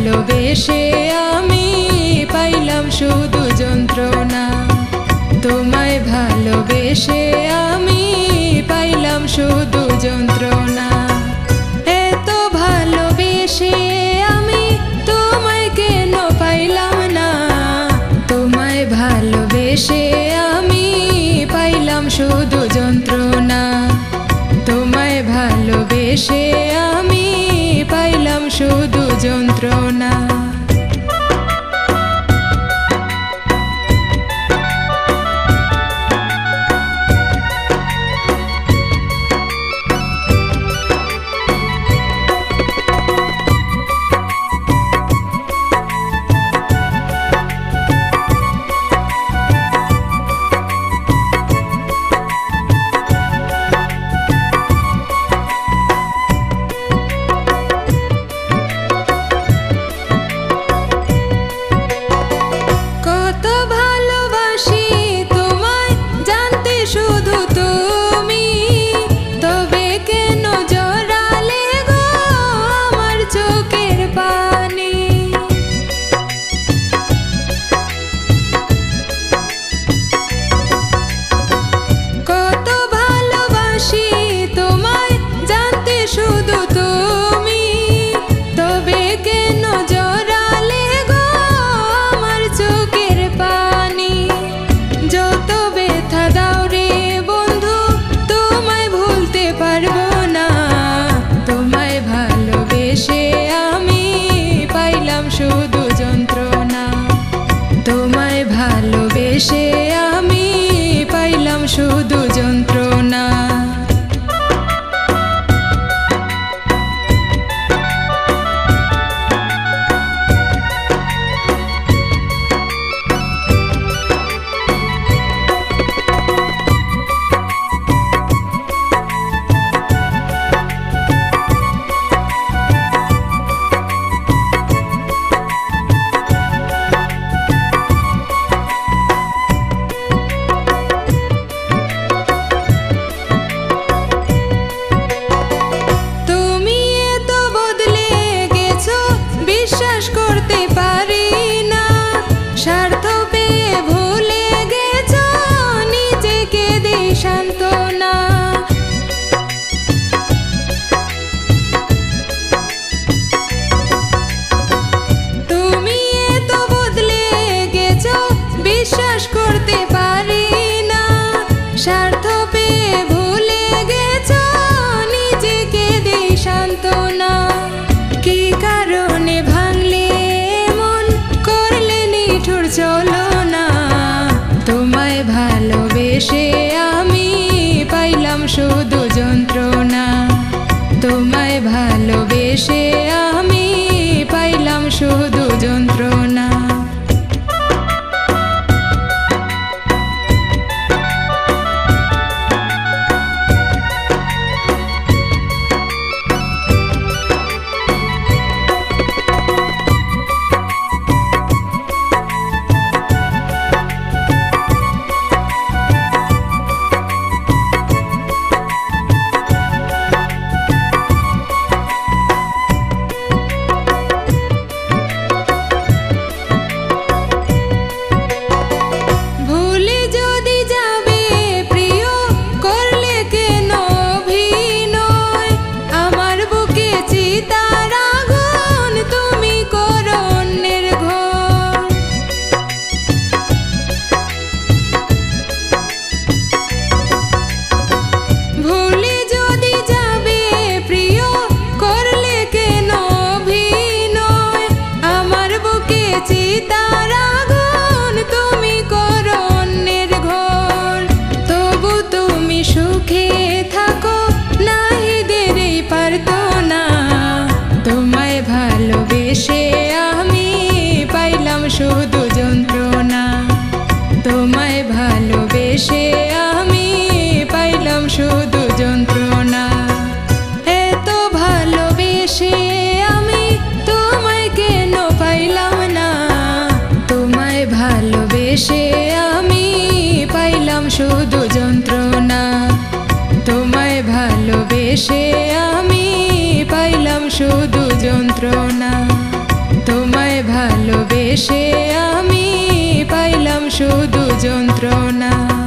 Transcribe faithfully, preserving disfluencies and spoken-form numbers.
ভালোবেসে আমি পাইলাম শুধু যন্ত্রণা। তোমায় ভালোবেসে আমি পাইলাম শুধু যন্ত্রণা। এত ভালোবেসে আমি তোমায় কেন পাইলাম না? তোমায় ভালোবেসে আমি পাইলাম শুধু যন্ত্রণা। তোমায় ভালোবেসে আমি পাইলাম শুধু যন্ত্রণা। শুধু যন্ত্রণা। তোমায় ভালোবেসে আমি পাইলাম শুধু যন্ত্রণা। স্বার্থ পেয়ে ভুলে গেছো নিজেকে দেই সান্ত্বনা। কি কারণে ভাঙলে মন করলে নিঠুর চলো না? তোমায় ভালোবেসে আমি পাইলাম শুধু যন্ত্রণা। তোমায় ভালোবেসে আমি পাইলাম শুধু যন্ত্রণা। সুখে থাকো নাহি দেরি পারতো না। তোমায় ভালোবেসে আমি পাইলাম শুধু যন্ত্রণা। তোমায় ভালোবেসে আমি পাইলাম শুধু যন্ত্রণা। এত ভালোবেসে আমি তোমায় কেন পাইলাম না? তোমায় ভালোবেসে আমি পাইলাম শুধু যন্ত্রণা। তোমায় ভালোবেসে আমি পাইলাম শুধু যন্ত্রণা। তোমায় ভালোবেসে আমি পাইলাম শুধু যন্ত্রণা।